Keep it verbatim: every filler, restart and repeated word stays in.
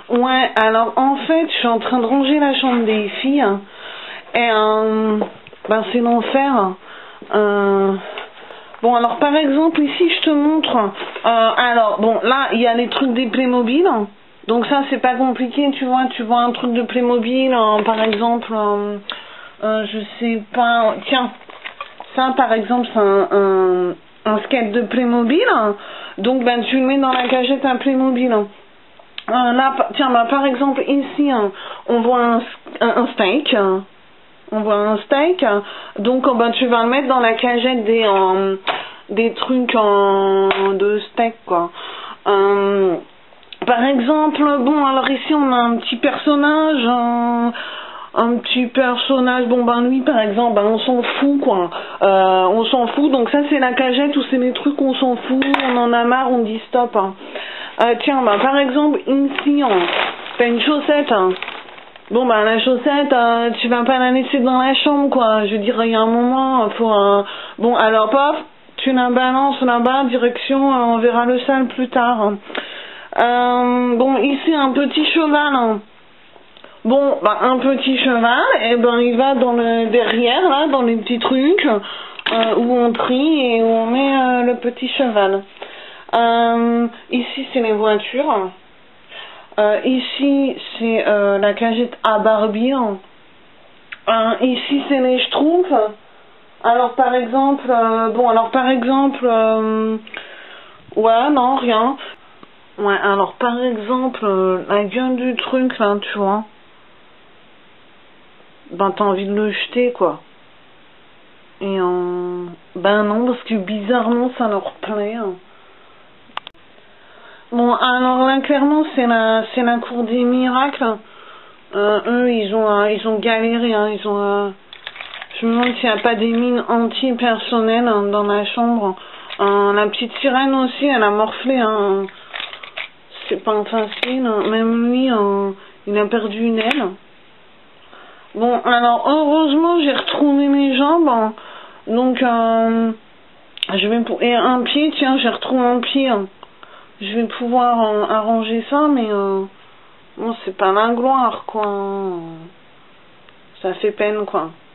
Ouais, alors en fait, je suis en train de ranger la chambre des filles. Hein, et euh, ben c'est l'enfer. Euh, bon, alors par exemple, ici, je te montre. Euh, alors, bon, là, il y a les trucs des Playmobil. Donc ça, c'est pas compliqué, tu vois. Tu vois un truc de Playmobil, euh, par exemple, euh, euh, je sais pas. Tiens, ça, par exemple, c'est un, un, un skate de Playmobil. Donc, ben, tu le mets dans la cagette à Playmobil. Euh, là, tiens, bah, par exemple, ici, hein, on voit un, un, un steak. Hein. On voit un steak. Donc, oh, bah, tu vas le mettre dans la cagette des, euh, des trucs en, de steak, quoi. Euh, par exemple, bon, alors ici, on a un petit personnage. Un, un petit personnage. Bon, ben, lui, par exemple, ben, on s'en fout, quoi. Euh, on s'en fout. Donc, ça, c'est la cagette où c'est les trucs qu'on s'en fout. On en a marre, on dit stop. Hein. Euh, tiens, bah, par exemple, ici, hein, t'as une chaussette. Hein. Bon, bah, la chaussette, euh, tu vas pas la laisser dans la chambre, quoi. Je veux dire, il y a un moment, faut... Euh... Bon, alors, paf, tu la balances là-bas, direction, euh, on verra le sale plus tard. Hein. Euh, bon, ici, un petit cheval. Hein. Bon, bah, un petit cheval, et ben, il va dans le derrière, là, dans les petits trucs, euh, où on trie et où on met euh, le petit cheval. Euh, ici, c'est les voitures. Euh, ici, c'est euh, la cagette à Barbie. Euh, ici, c'est les Schtroumpfs. Alors, par exemple, euh, bon, alors, par exemple, euh, ouais, non, rien. Ouais, alors, par exemple, euh, la gueule du truc, là, tu vois. Ben, t'as envie de le jeter, quoi. Et, euh, ben non, parce que bizarrement, ça leur plaît. Hein. Bon, alors là, clairement, c'est la, c'est la cour des miracles. Euh, eux, ils ont, euh, ils ont galéré, hein, ils ont, euh, je me demande s'il n'y a pas des mines anti-personnelles hein, dans la chambre. Euh, la petite sirène aussi, elle a morflé, hein. C'est pas facile, hein. Même lui, euh, il a perdu une aile. Bon, alors, heureusement, j'ai retrouvé mes jambes, hein. Donc, euh, je vais pour... Et un pied, tiens, j'ai retrouvé un pied, hein. Je vais pouvoir euh, arranger ça, mais euh, bon, c'est pas la gloire, quoi. Ça fait peine, quoi.